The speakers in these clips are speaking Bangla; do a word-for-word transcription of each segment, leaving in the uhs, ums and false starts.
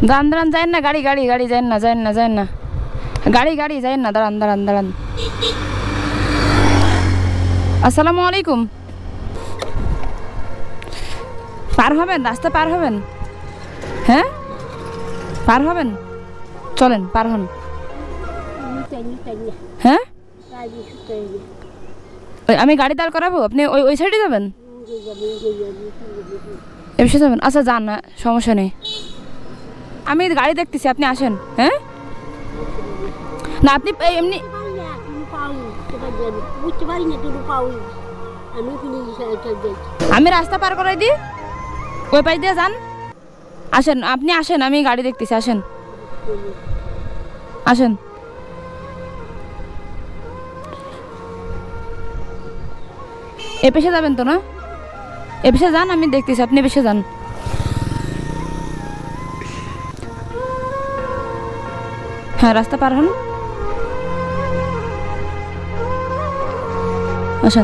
দাঁড়ান দাঁড়ান যাই না, গাড়ি গাড়ি গাড়ি যাই না, যাই না, যাই না, গাড়ি গাড়ি যাই না, দাঁড়ান দাঁড়ান দাঁড়ান। আসসালামু আলাইকুম। পার হবেন? রাস্তা পার হবেন? হ্যাঁ পার হবেন, চলেন পার হন। হ্যাঁ আমি গাড়ি দাঁড় করাবো, আপনি ওই ওই সাইডে যাবেন, এ বিষয়ে যাবেন? আচ্ছা যান না, সমস্যা নেই, আমি গাড়ি দেখতেছি, আপনি আসেন। হ্যাঁ না আপনি এমনি আমি রাস্তা পার করাই দিই, ওই পাশ দিয়ে যান। আসেন আপনি আসেন, আমি গাড়ি দেখতেছি, আসেন আসেন। এ পেশে যাবেন তো না? এ পেশে যান, আমি দেখতেছি, আপনি পেশে যান। হ্যাঁ রাস্তা পার হন, আসেন।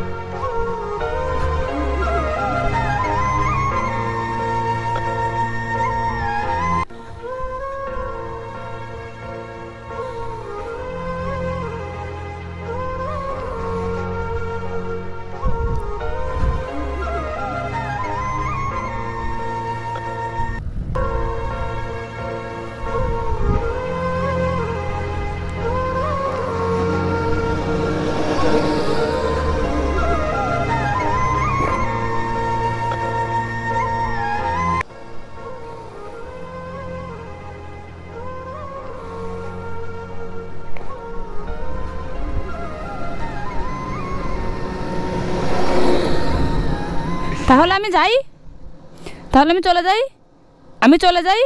তাহলে আমি যাই, তাহলে আমি চলে যাই, আমি চলে যাই,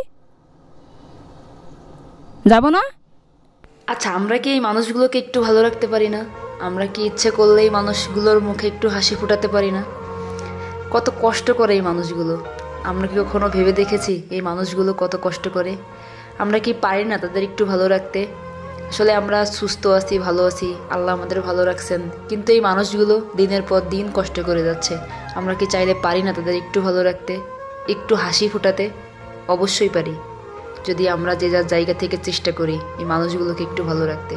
যাব না? আচ্ছা আমরা কি এই মানুষগুলোকে একটু ভালো রাখতে পারি না? আমরা কি ইচ্ছে করলেই মানুষগুলোর মুখে একটু হাসি ফোটাতে পারি না? কত কষ্ট করে এই মানুষগুলো, আমরা কি কখনো ভেবে দেখেছি এই মানুষগুলো কত কষ্ট করে? আমরা কি পারি না তাদের একটু ভালো রাখতে? আসলে আমরা সুস্থ আছি, ভালো আছি, আল্লাহ আমাদের ভালো রাখছেন, কিন্তু এই মানুষগুলো দিনের পর দিন কষ্ট করে যাচ্ছে। আমরা কি চাইলে পারি না তাদের একটু ভালো রাখতে, একটু হাসি ফোটাতে? অবশ্যই পারি, যদি আমরা যে যার জায়গা থেকে চেষ্টা করি এই মানুষগুলোকে একটু ভালো রাখতে।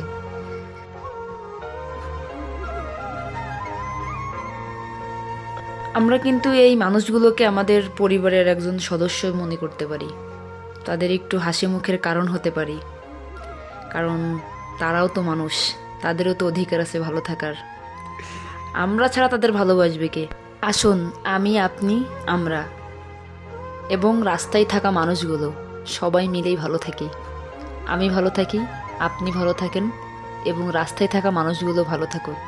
আমরা কিন্তু এই মানুষগুলোকে আমাদের পরিবারের একজন সদস্য মনে করতে পারি, তাদের একটু হাসি মুখের কারণ হতে পারি, কারণ তারাও তো মানুষ, তাদেরও তো অধিকার আছে ভালো থাকার। আমরা ছাড়া তাদের ভালোবাসবে কে? আসুন আমি, আপনি, আমরা এবং রাস্তায় থাকা মানুষগুলো সবাই মিলেই ভালো থাকি। আমি ভালো থাকি, আপনি ভালো থাকেন এবং রাস্তায় থাকা মানুষগুলো ভালো থাকুক।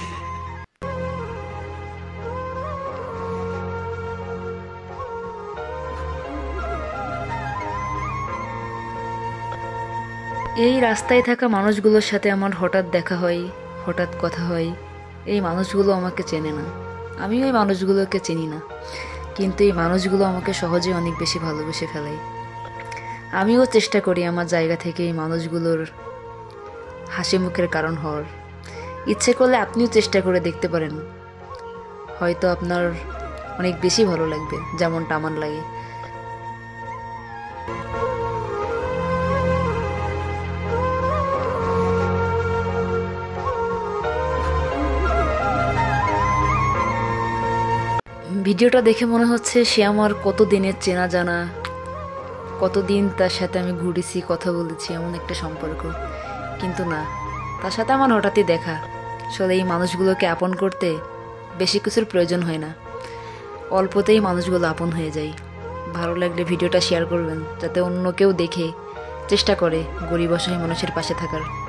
এই রাস্তায় থাকা মানুষগুলোর সাথে আমার হঠাৎ দেখা হয়, হঠাৎ কথা হয়। এই মানুষগুলো আমাকে চেনে না, আমিও এই মানুষগুলোকে চিনি না, কিন্তু এই মানুষগুলো আমাকে সহজে অনেক বেশি ভালোবেসে ফেলে। আমিও চেষ্টা করি আমার জায়গা থেকে এই মানুষগুলোর হাসি মুখের কারণ হওয়ার। ইচ্ছে করলে আপনিও চেষ্টা করে দেখতে পারেন, হয়তো আপনার অনেক বেশি ভালো লাগবে যেমনটা আমার লাগে। ভিডিওটা দেখে মনে হচ্ছে সে আমার কত দিনের চেনা জানা, কতদিন তার সাথে আমি ঘুরেছি, কথা বলেছি, এমন একটা সম্পর্ক, কিন্তু না, তার সাথে আমার হঠাৎই দেখা। আসলে এই মানুষগুলোকে আপন করতে বেশি কিছুর প্রয়োজন হয় না, অল্পতেই মানুষগুলো আপন হয়ে যায়। ভালো লাগলে ভিডিওটা শেয়ার করবেন, যাতে অন্য কেউ দেখে চেষ্টা করে গরিব অসহায় মানুষের পাশে থাকার।